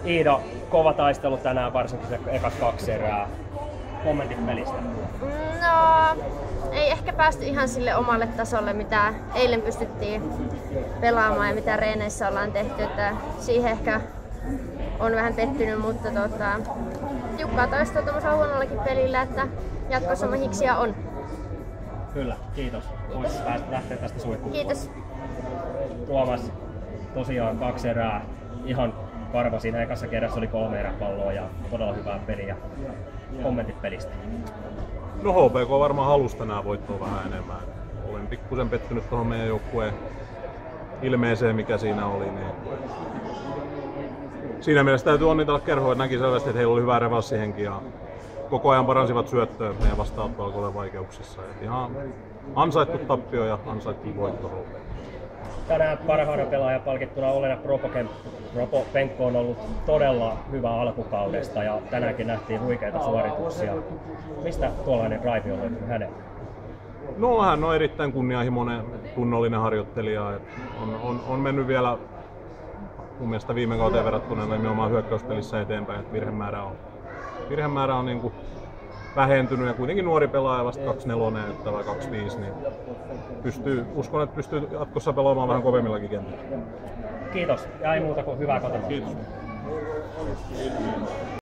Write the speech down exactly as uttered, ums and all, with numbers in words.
Iida, kova taistelu tänään, varsinkin se ekat kaksi erää. Kommentit pelistä? No, ei ehkä päästy ihan sille omalle tasolle, mitä eilen pystyttiin pelaamaan ja mitä reeneissä ollaan tehty. Että siihen ehkä on vähän pettynyt, mutta tota, tiukkaa taistelua tuollaisella huonollakin pelillä, että jatkossa mahiksia on. Kyllä, kiitos. Voisi lähteä tästä suihkuun. Kiitos. Tuomas, tosiaan kaksi erää. Ihan karva siinä ekassa kerrassa oli kolme eräpalloa ja todella hyvää peliä. Kommentit pelistä? No H P K varmaan halusi tänään voittoa vähän enemmän. Olen pikkusen pettynyt tuohon meidän joukkueen ilmeeseen, mikä siinä oli. Niin siinä mielessä täytyy onnitella Kerhoa, että näki selvästi, että heillä oli hyvä revanssihenki ja koko ajan paransivat syöttöä. Meidän vastaanotto alkoi olla vaikeuksissa. Et ihan ansaittu tappio ja ansaittu voitto H P K. Tänään parhaana pelaaja palkittuna Olena Propopenko on ollut todella hyvä alkukaudesta ja tänäänkin nähtiin huikeita suorituksia. Mistä tuollainen drive on löytynyt hänelle? No hän on erittäin kunnianhimoinen, tunnollinen harjoittelija. On, on, on mennyt vielä mun mielestä viime kauteen verrattuna nimenomaan hyökkäyspelissä eteenpäin. Että virhemäärä on, virhemäärä on niin kuin vähentynyt ja kuitenkin nuori pelaaja vasta kaksikymmentäneljä että vai kaksikymmentäviisi, niin pystyy, uskon, että pystyy jatkossa pelaamaan vähän kovemmillakin kentillä. Kiitos ja ei muuta kuin hyvää kotona. Kiitos.